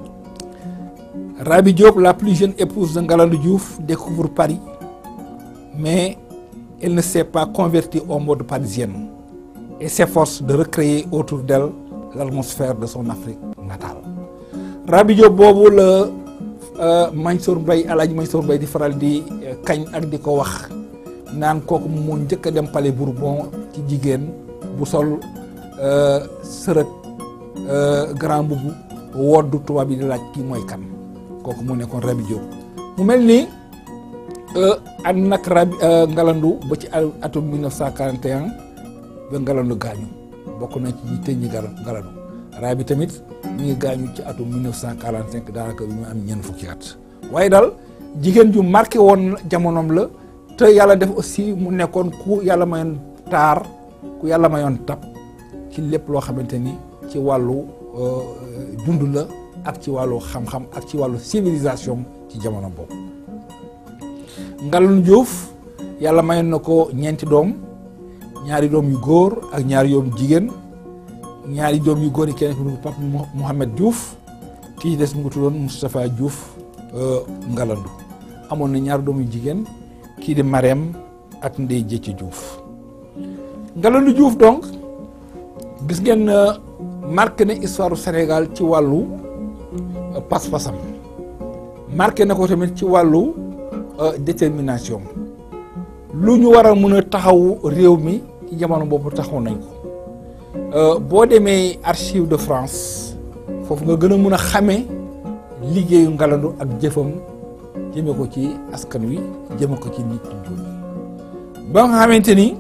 Rabi Diop, la plus jeune épouse de Ngalandou Diouf, découvre Paris, mais elle ne s'est pas convertie au mode parisien et s'efforce de recréer autour d'elle l'atmosphère de son Afrique natale. Rabi Diop boobu la Mansour Mbaye Alaaji Mansour Mbaye di faral di kañ ak di ko wax naan kooku moo njëkk a dem Palais Bourbon ci jigéen bu sol sërët grand mbubu woddu tubaab yi di laaj kii mooy kan kooku mu nekkoon Rabi Diop mu mel ni ànd nag Rabi Ngalandou ba ci atum mille neuf cent quarante et un ba Ngalandou gaañu bokk na ci ñi tëj ñi Ngalandou Rabi tamit mi ngi gaañu ci atum mille neuf cent quarante-cinq daanaka bi mu am ñeent fukki at waaye daal jigéen ju marqué woon jamonoom la te yàlla def aussi mu nekkoon ku yàlla mayoon taar ku yàlla mayoon tab ci lépp loo xamante ni ci wàllu dund la ak ci wàllu xam-xam ak ci wàllu civilisation ci jamono boobu. Ngalandou Diouf yàlla mayoon na ko ñeenti doom ñaari doom yu góor ak ñaari doom jigéen ñaari doom yu góor yi kenn ku Pape Mouhamed Diouf kii des mu ngi tuddoon Moustapha Diouf Ngalandou amoon na ñaari doom yu jigéen kii di Marème ak Ndeye Diéthié Diouf. Ngalandou Diouf donc gis ngeen marqué na histoire du Sénégal ci wàllu pas-pasam marqué na ko tamit ci wàllu détermination lu ñu war a mën a taxawu réew mi ci jamono boobu taxaw nañ ko boo demee archive de France foofu nga gën a mun a xamee liggéeyu Ngalandou ak jëfam jëme ko ci askan wi jëme ko ci nit ñi ba nga xamante ni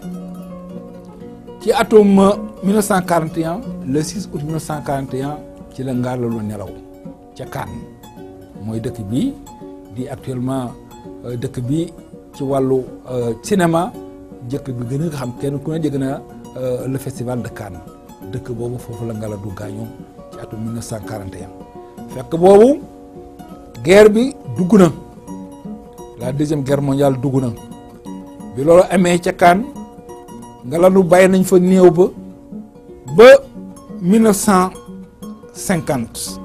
ci atum mille neuf cent quarante et un le six août mille neuf cent quarante et un ci la Ngalandou nelaw ca Cannes mooy dëkk bi di actuellement dëkk bi ci wàllu cinéma jëkk bi gën a xam kenn ku ne dégg na le festival de Cannes dëkk boobu foofu la Ngalandou gaañoo ci atum mille neuf cent quarante et un fekk boobu guerre bi dugg na la deuxième guerre mondiale dugg na bi loolu amee ca Cannes Ngalandou bàyyi nañ fa néew ba ba mille neuf cent cinquante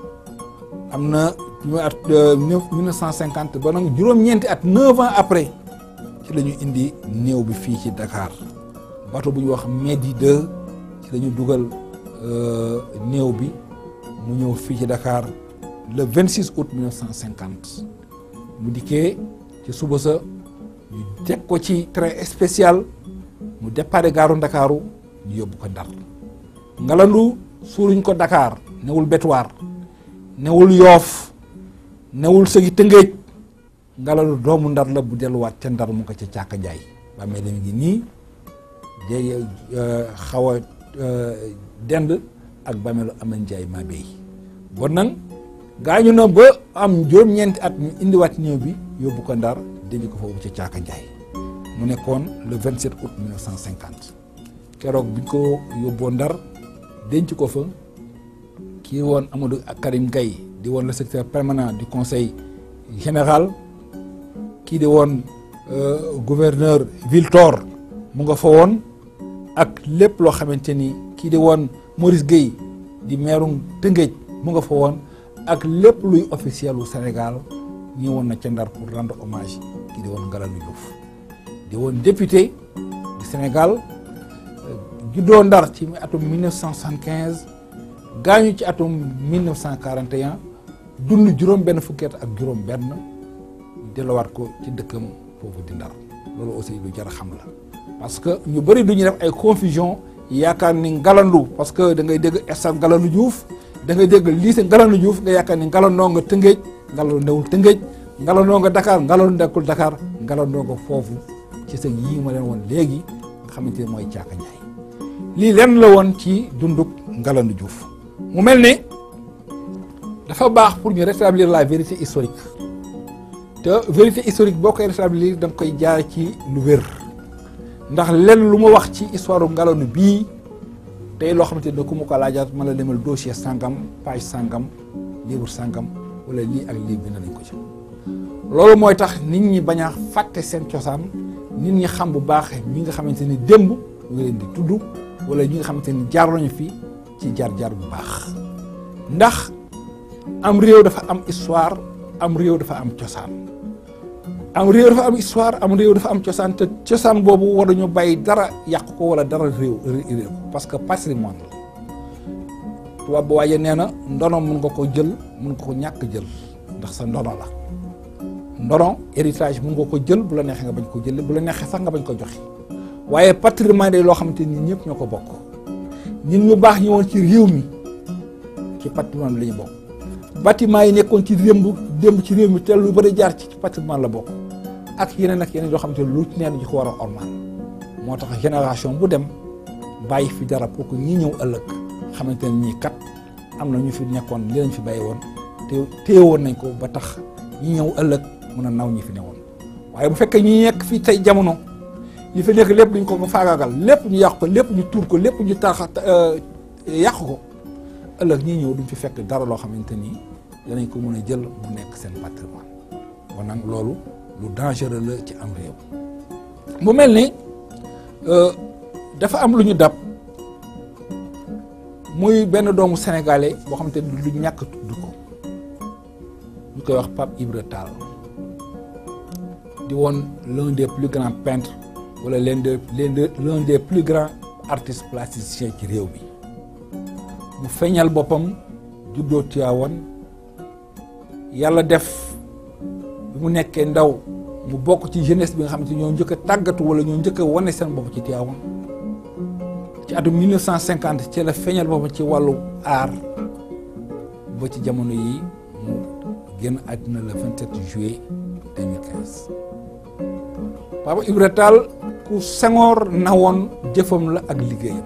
am na ñu at mille neuf cent cinquante ba nag juróom-ñeenti at neuf ans après ci la ñu indi néew bi fii ci Dakar bateau bu ñu wax Medi deux ci la ñu dugal néew bi mu ñëw fii ci Dakar le vingt-six août mille neuf cent cinquante mu dikkee ci suba sa ñu teg ko ci train spécial mu départ gaaru Ndakaaru ñu yóbbu ko Ndar Ngalandou suuluñ ko Dakar newul Betuwaar newul Yoof newul Sëgi Tëngéej Ngalandou doomu Ndar la bu delluwaat ca Ndar mu ko ca Caaka Njaay ba mel ni ngi nii jay xaw a dend ak bameelu Aman Njaay maa béy bon nag gaañu na ba am juróom-ñeenti at ñu indiwaat néew bi yóbbu ko Ndar denc ko foofu ca Caaka Njaay mu nekkoon le vingt-sept août mille neuf cent cinquante keroog bi ñu ko yóbboo Ndar denc ko fa kii woon Amadou Karim Gaye di woon le secrétaire permanent du conseil général kii di woon gouverneur Viltor mu nga fa woon ak lépp loo xamante ni kii di woon Maurice Guèye di meeru Tëngéej mu nga fa woon ak lépp luy officiel u Sénégal ñëwoon na ca Ndar pour rendre hommage kii di woon Ngalandou Diouf di woon député du Sénégal juddoo Ndar ci atum mille neuf cent soixante-quinze gaañu ci atum mille neuf cent quarante et un dund juróom benn fukki at ak juróom benn delluwaat ko ci dëkkam foofu di Ndar loolu aussi lu jar a xam la parce que ñu bëri du ñu def ay confusion yaakaar ni Ngalandou parce que da ngay dégg stade Ngalandou Diouf da ngay dégg lycée Ngalandou Diouf nga yaakaar ni Ngalandou nga Tëngéej Ngalandou newul Tëngéej Ngalandou nga Dakar Ngalandou nekkul Dakar Ngalandou nga foofu ci sa yii ma leen woon léegi nga xamante ne mooy Caaka Njaay lii lenn la woon ci dunduk Ngalandou Diouf mu mel ne dafa baax pour ñu rétablir la vérité historique te vérité historique boo koy rétablir da nga koy jaar ci lu wér ndax lenn lu ma wax ci histoire Ngalandou bii tey loo xamante ne ku ma ko laajaat ma la demal dossier sangam page sangam livre sangam wala lii ak lii bind nañ ko ci loolu mooy tax nit ñi bañ a fàtte seen cosaan nit ñi xam bu baax ñi nga xamante ni démb ñu ngi leen di tudd wala ñi nga xamante ni jaar nañu fi ci jaar-jaar bu baax ndax am réew dafa am histoire am réew dafa am cosaan am réew dafa am histoire am réew dafa am cosaan te cosaan boobu war nañu bàyyi dara yàq ko wala dara réew réew parce que patrimoine la tubaab bu waaye nee na ndono mun nga ko jël mun nga ko ñàkk jël ndax sa ndono la ndono héritage mun nga ko jël bu la neexee nga bañ ko jël bu la neexee sax nga bañ ko joxe waaye patrimoine day loo xamante ni ñëpp ñoo ko bokk nit ñu baax ñi woon ci réew mi ci patrimoine bi la ñu bokk bâtiment yi nekkoon ci démb démb ci réew mi te lu bëri jaar ci patrimoine la bokk ak yeneen ak yeneen yoo xamante ne lu ci neen ñu ko war a ormal moo tax génération bu dem bàyyi fi dara pour que ñi ñëw ëllëg xamante ne ñii kat am na ñu fi nekkoon li lañ fi bàyyi woon te téye woon nañ ko ba tax ñi ñëw ëllëg mun a naw ñi fi newoon waaye bu fekkee ñi nekk fii tey jamono ñi fi nekk lépp duñ ko ko faagaagal lépp ñu yàq ko lépp ñu tuur ko lépp ñu tax yàq ko ëllëg ñi ñëw duñ fi fekk dara loo xamante ni danañ ko mën a jël mu nekk seen patrimoine kon nag loolu lu dangereux la ci am réew mu mel ni dafa am lu ñu dab muy benn doomu sénégalais boo xamante ni lu ñàkk tudd ko ñu koy wax Pape Ibra Tall di woon l'un des plus grands peintres wala l'un des l'un des plus grands artistes plasticiens ci réew bi mu feeñal boppam juddoo Tivaouane yàlla def bi mu nekkee ndaw mu bokk ci jeunesse bi nga xamante ñoo njëkk a tàggatu wala ñoo njëkk a wane seen bopp ci Tivaouane ci atum mille neuf cent cinquante ci la feeñal boppam ci wàllu aar ba ci jamono yi mu génn àddina le vingt-sept juillet deux mille quinze. Papa Ibra Tall ku Senghor nawoon jëfam la ak liggéeyam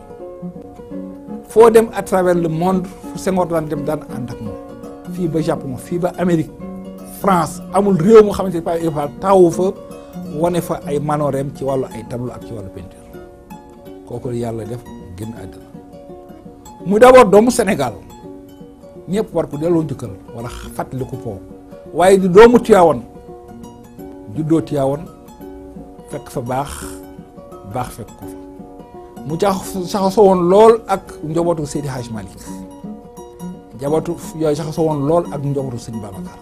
foo dem à travers le monde fu Senghor daan dem daan ànd ak moom fii ba Japon fii ba Amérique France amul réew mu xamante ni Papa Ibra Tall taawu fa wane fa ay manoreem ci wàllu ay tableau ak ci wàllu peinture kooku yàlla def génn àddina muy d'abord doomu Sénégal ñëpp war ko delloo njukkal wala fàttali ko po waaye di doomu Tiwaawan juddoo Tiwaawan fekk fa baax baax fekk ko fa mu jaxasoo woon lool ak njabootu Seydi Hadj Malick njabootu yooyu jaxasoo woon lool ak njabootu sëñ Babacar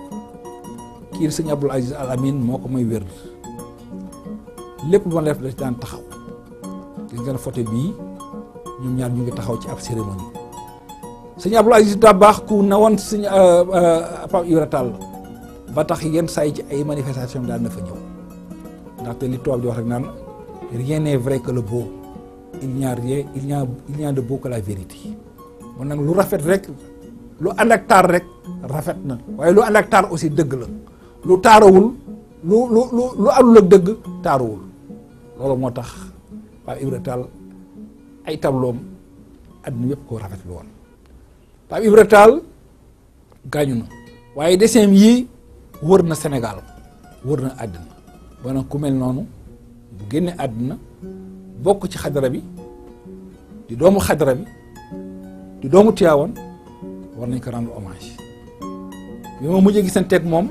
kii sëñ Abdoul Aziz Al Amin moo ko may wér lépp lu ma def da ci daan taxaw gis ngeen photo bii ñoom ñaar ñu ngi taxaw ci ab cérémonie sëñ Abdoul Aziz da baax ku ne woon sëñ Papa Ibra Tall ba tax yenn saa yi ci ay manifestation daan na fa ñëw ndaxte li tubaab di wax rek naan rien n'est vrai que le beau il n'y a rien il n'y a il n'y a de beau que la vérité kon nag lu rafet rek lu ànd ak taar rek rafet na waaye lu ànd ak taar aussi dëgg la lu taarawul lu lu lu lu àndul ak dëgg taarawul loolu moo tax Papa Ibra Tall ay tabloom àdduna yëpp koo rafetlu woon Papa Ibra Tall gaañu na waaye dessin yii wër na Sénégal wër na àddina ba nag ku mel noonu bu génne àddina bokk ci xadara bi di doomu xadara bi di doomu Tiwaawan war nañ ko rendre hommage bi ma mujjee gisanteeg moom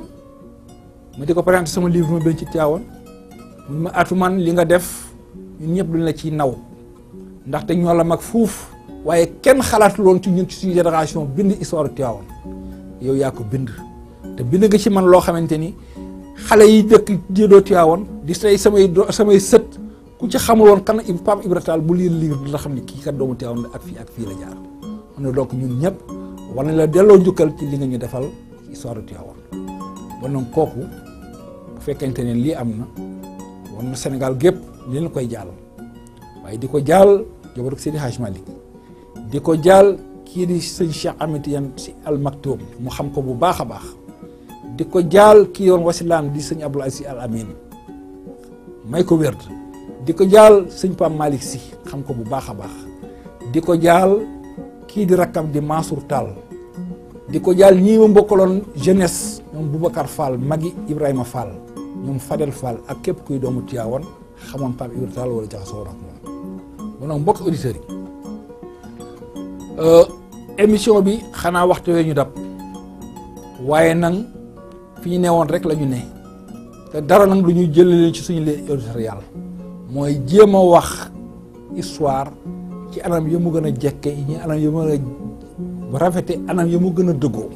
ma di ko présenté sama livre ma bind ci Tiwaawan mun ma atuman li nga def ñun ñëpp duñ la ciy naw ndaxte ñoo la mag fuuf waaye kenn xalaatul woon ci ñun ci suñu génération bind histoire Tiwaawan yow yaa ko bind te bind nga ci man loo xamante ni xale yi dëkk jéedoo Tiwaawan di say samay do samay sët ku ci xamul woon kan Papa Ibra Tall bu liir liir dina xam ne kii kat doomu Tiwaawan la ak fii ak fii la jaar on ne donc ñun ñëpp war nañ la delloo njukkal ci li nga ñu defal ci histoire Tiwaawan ba nag kooku bu fekkente ne lii am na war na Sénégal gépp li la koy jaal waaye di ko jaal jobor Seydi Hadj Malick di ko jaal kii di sëñ Cheikh Ahmed Tidiane Sy Al Maktoum mu xam ko bu baax a baax di ko jaal kii yoon wasilaam di sëñ Abdoul Aziz Al Amin may ko wér di ko jaal sëñ Pape Malick Sy xam ko bu baax a baax di ko jaal kii di rakkam di Mansour Tall di ko jaal ñii ma mbokkaloon jeunesse ñoom Boubacar Fall magi Ibrahima Fall ñoom Fadel Fall ak képp kuy doomu Tiwaawan xamoon Papa Ibra Tall wala jaxasoo ak moom bon nag mbokk auditeurs yi émission bi xanaa waxtu yooyu ñu dab waaye nag fi ñu newoon rek la ñu ne te dara nag lu ñu jëlee leen ci suñu éditorial mooy jéem a wax histoire ci anam yi mu gën a jekke ñi anam yi mu gën a rafete anam yi mu gën a dëggoo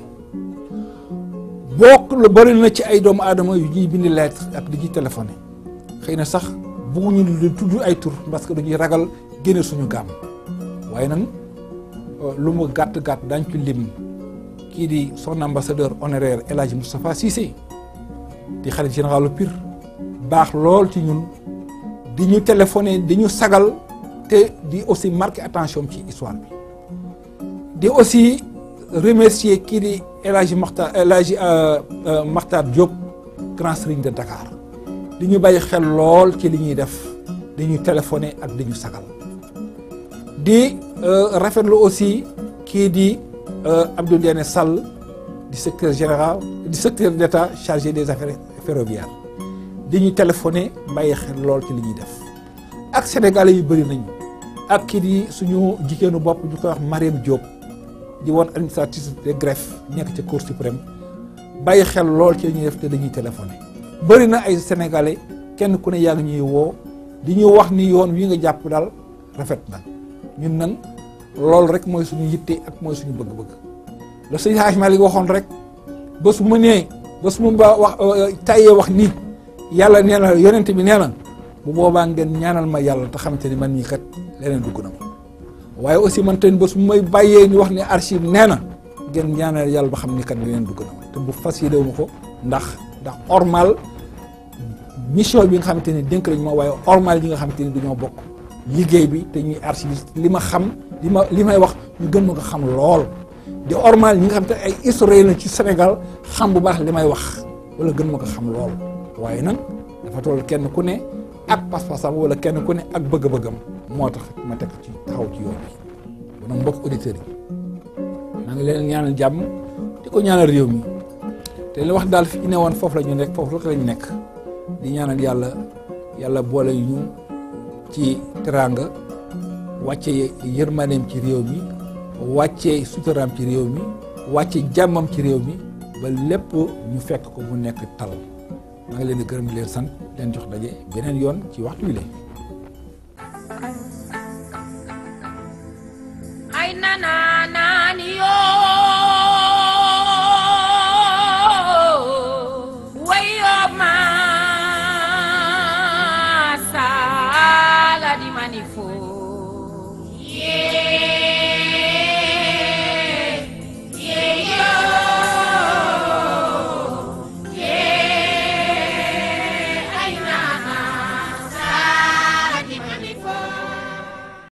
bokk la bari na ci ay doomu aadama yu ñuy bind lettre ak di ñuy téléphoné xëy na sax bëgguñu di tudd ay tur parce que dañuy ragal génne suñu gàmm waaye nag lu mu gàtt gàtt dañ ci lim kii di son ambassadeur honoraire El Hadj Moustapha Cissé di xarit général Pire baax lool ci ñun di ñu téléphoné di ñu sagal te di aussi marqué attention ci histoire bi di aussi remercier kii di El Hadj Makhtar El Hadj Makhtar Diop grand serigne de Dakar di ñu bàyyi xel lool ci li ñuy def di ñu téléphoné ak di ñu sagal di rafetlu aussi kii di Abdou Diané Sall di secrétaire général di secrétaire d'État chargé des affaires ferroviaires di ñu téléphoné bàyyi xel lool ci li ñuy def ak sénégalais yu bëri nañu ak kii di suñu jigéenu bopp ñu koy wax Mariam Diop di woon administratrice de greffe nekk ca Cour suprême bàyyi xel lool ci li ñuy def te dañuy téléphoné bëri na ay sénégalais kenn ku ne yaa ngi ñuy woo di ñu wax ni yoon wi nga jàpp daal rafet na ñun nag loolu rek mooy suñu yitte ak mooy suñu bëgg-bëgg la sëñ Hadj Malick waxoon rek bés bu ma nee bés bu ma wax tayee wax nii yàlla nee na yonent bi nee na bu boobaa ngeen ñaanal ma yàlla te xamante ni man mii kat leneen dugg na ma waaye aussi man tamit bés bu may bàyyee ñu wax ne archive nee na ngeen ñaanal yàlla ba xam ni kat leneen dugg na ma te bu fas yéene ma ko ndax ndax ormal mission bi nga xamante ni dénk lañ ma waaye ormal yi nga xamante ni dañoo bokk liggéey bi te ñuy archiviste li ma xam li ma li may wax ñu gën ma ko xam lool di ormal ñi nga xam te ay historien la ci Sénégal xam bu baax li may wax wala gën ma ko xam lool waaye nag dafa toll kenn ku ne ak pas-pasam wala kenn ku ne ak bëgg-bëggam moo tax ma teg ci taxaw ci yoon bi nag mbokk auditeurs yi maa ngi leen ñaanal jàmm di ko ñaanal réew mi te li wax daal fi ñu ne woon foofu la ñu nekk foofu rek lañu nekk di ñaanal yàlla yàlla boole ñu ci teraanga wàcce yërmandeem ci réew mi wàcce suturaam ci réew mi wàcce jàmmam ci réew mi ba lépp ñu fekk ko mu nekk tal maa ngi leen di gërëm di leen sant leen jox daje beneen yoon ci waxtu wi leen ay nana nani yo